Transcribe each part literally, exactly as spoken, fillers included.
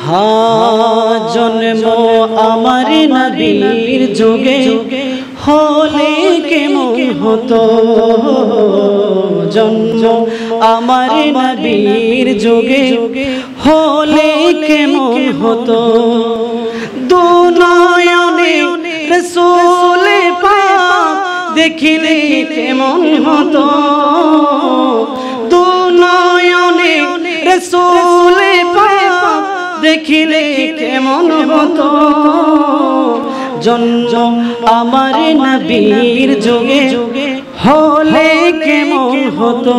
হা জন্ম আমার নবীর যুগে হলে কেমন হতো জন্ম আমার নবীর যুগে হলে কেমন হতো দু নয়নে রাসূল পাক দেখিলে কেমন হতো দু নয়নে রাসূল পাক দেখিলে কেমন হতো জন্ম আমার নবীর যুগে হলে কেমন হতো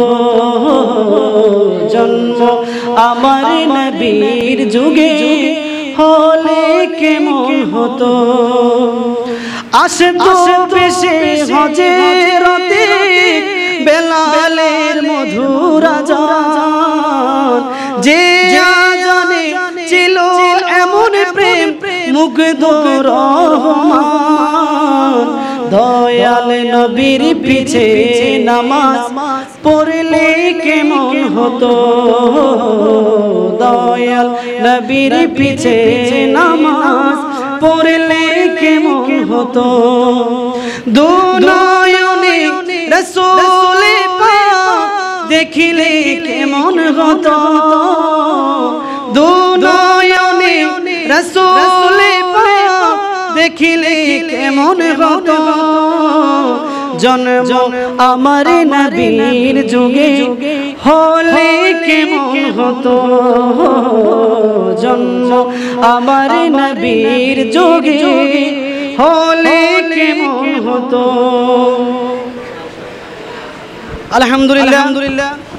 জন্ম আমার নবীর যুগে হলে কেমন হতো আসতো পেশে হযরতে বেলালের মধুর আযান যে আযানে ছিল এমন প্রেম মুগ্ধ রহমান দয়াল নবীর পিছে নামাজ পড়লে কেমন হতো দয়াল নবীর পিছে নামাজ পড়লে কেমন হতো দু নয়নে রাসূল পাক দেখিলে কেমন হতো দু নয়নে রাসূল পাক দেখিলে কেমন হতো জন্ম আমার নবীর যুগে হলে কেমন হতো জন্ম আমার নবীর যুগে হলে কেমন হতো আলহামদুলিল্লাহ আলহামদুলিল্লাহ